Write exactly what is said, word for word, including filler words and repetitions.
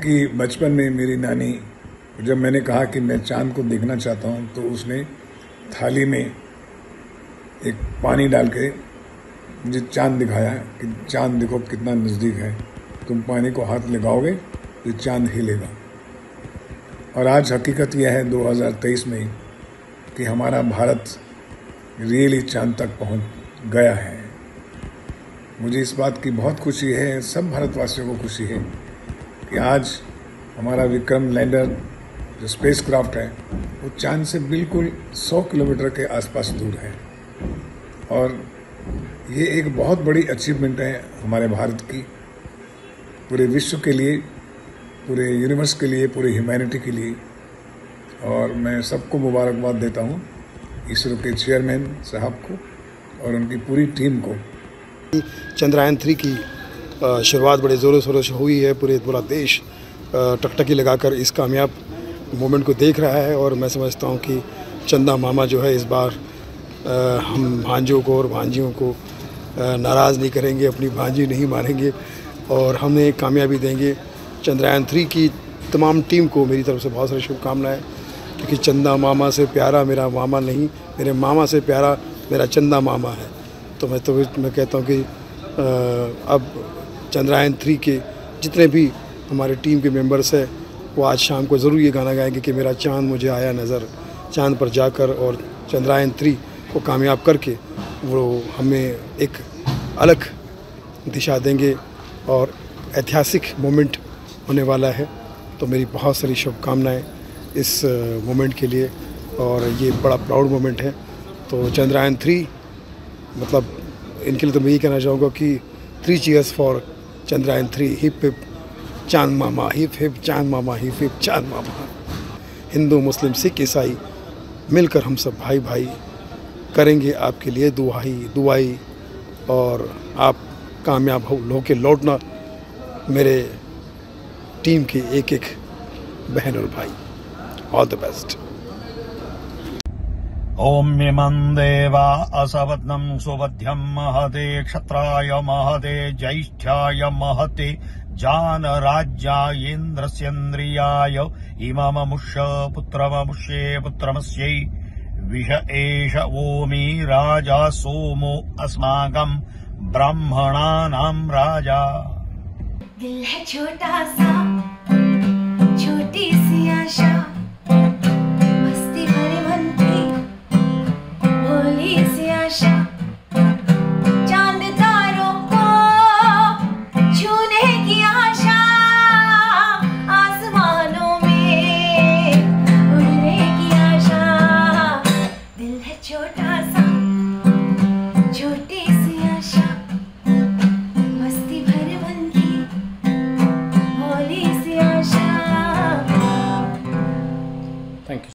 कि बचपन में मेरी नानी, जब मैंने कहा कि मैं चांद को देखना चाहता हूँ, तो उसने थाली में एक पानी डाल के मुझे चांद दिखाया कि चांद देखो कितना नज़दीक है, तुम पानी को हाथ लगाओगे तो चांद हिलेगा। और आज हकीकत यह है दो हज़ार तेईस में कि हमारा भारत रियली चांद तक पहुंच गया है। मुझे इस बात की बहुत खुशी है, सब भारतवासियों को खुशी है कि आज हमारा विक्रम लैंडर जो स्पेस क्राफ्ट है वो चांद से बिल्कुल सौ किलोमीटर के आसपास दूर है। और ये एक बहुत बड़ी अचीवमेंट है हमारे भारत की, पूरे विश्व के लिए, पूरे यूनिवर्स के लिए, पूरी ह्यूमैनिटी के लिए। और मैं सबको मुबारकबाद देता हूँ, इसरो के चेयरमैन साहब को और उनकी पूरी टीम को। चंद्रयान थ्री की शुरुआत बड़े ज़ोरों शोरों से हुई है। पूरे पूरा देश टकटकी लगाकर इस कामयाब मोमेंट को देख रहा है। और मैं समझता हूँ कि चंदा मामा जो है इस बार हम भांजों को और भांजियों को नाराज़ नहीं करेंगे, अपनी भांजी नहीं मारेंगे और हमें कामयाबी देंगे। चंद्रयान थ्री की तमाम टीम को मेरी तरफ से बहुत सारी शुभकामनाएँ, क्योंकि चंदा मामा से प्यारा मेरा मामा नहीं, मेरे मामा से प्यारा मेरा चंदा मामा है। तो मैं तो मैं कहता हूँ कि अब चंद्रयान थ्री के जितने भी हमारे टीम के मेंबर्स हैं वो आज शाम को ज़रूर ये गाना गाएंगे कि मेरा चांद मुझे आया नज़र, चांद पर जाकर और चंद्रयान थ्री को कामयाब करके वो हमें एक अलग दिशा देंगे और ऐतिहासिक मोमेंट होने वाला है। तो मेरी बहुत सारी शुभकामनाएं इस मोमेंट के लिए, और ये बड़ा प्राउड मोमेंट है। तो चंद्रयान थ्री मतलब इनके लिए तो मैं ये कहना चाहूँगा कि three cheers for Chandrayaan three. Hip hip चांद मामा, हिप हिप चांद मामा, हिप हिप चांद मामा। हिंदू मुस्लिम सिख ईसाई मिलकर हम सब भाई भाई करेंगे आपके लिए दुआई दुआई और आप कामयाब हो लो के लौटना मेरे टीम के एक एक बहन और भाई। All the best. ओम मिमं देवा असवत्नं सुवध्यं महते क्षत्राय महते ज्येष्ठाय महते जानराज्यायेन्द्रस्येन्द्रियाय इमममुष्य पुत्रममुष्ये पुत्रमस्यै विष एष ओमी राजा सोमो अस्माकं ब्राह्मणानां राजा। दिल है छोटा सा, छोटी सी आशा, छोटा सा छोटी